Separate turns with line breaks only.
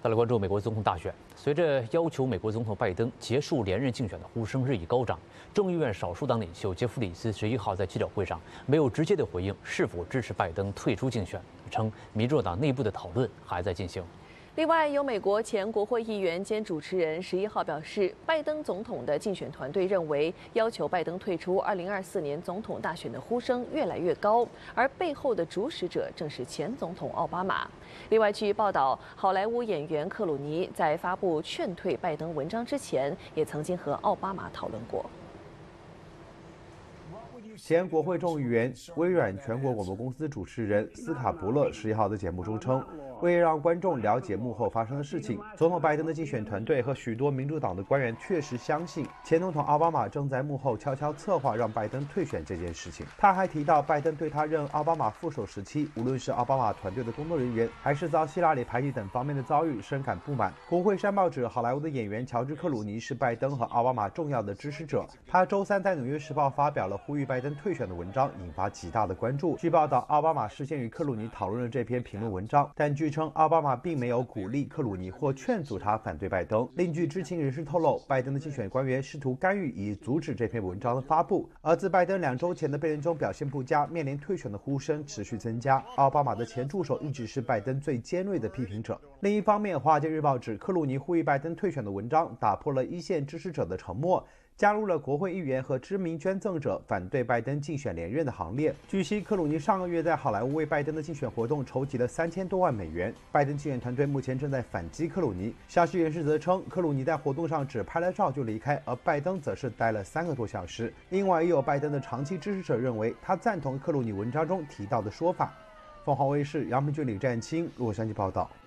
再来关注美国总统大选，随着要求美国总统拜登结束连任竞选的呼声日益高涨，众议院少数党领袖杰弗里斯11号在记者会上没有直接的回应是否支持拜登退出竞选，称民主党内部的讨论还在进行。
另外，有美国前国会议员兼主持人11号表示，拜登总统的竞选团队认为，要求拜登退出2024年总统大选的呼声越来越高，而背后的主使者正是前总统奥巴马。另外，据报道，好莱坞演员克鲁尼在发布劝退拜登文章之前，也曾经和奥巴马讨论过。
前国会众议员、微软全国广播公司主持人斯塔伯勒11号在节目中称，为让观众了解幕后发生的事情，总统拜登的竞选团队和许多民主党的官员确实相信前总统奥巴马正在幕后悄悄策划让拜登退选这件事情。他还提到，拜登对他任奥巴马副手时期，无论是奥巴马团队的工作人员，还是遭希拉里排挤等方面的遭遇，深感不满。国会山报指，好莱坞的演员乔治·克鲁尼是拜登和奥巴马重要的支持者。他周三在《纽约时报》发表了呼吁拜登退选的文章，引发极大的关注。据报道，奥巴马事先与克鲁尼讨论了这篇评论文章，但据称奥巴马并没有鼓励克鲁尼或劝阻他反对拜登。另据知情人士透露，拜登的竞选官员试图干预以阻止这篇文章的发布。而自拜登2周前的辩论中表现不佳，面临退选的呼声持续增加。奥巴马的前助手一直是拜登最尖锐的批评者。另一方面，《华尔街日报》指，克鲁尼呼吁拜登退选的文章打破了一线支持者的沉默，加入了国会议员和知名捐赠者反对拜登竞选连任的行列。据悉，克鲁尼上个月在好莱坞为拜登的竞选活动筹集了3000多万美元。拜登竞选团队目前正在反击克鲁尼。消息人士则称，克鲁尼在活动上只拍了照就离开，而拜登则是待了3个多小时。另外，也有拜登的长期支持者认为，他赞同克鲁尼文章中提到的说法。凤凰卫视杨明俊、李占清洛杉矶报道。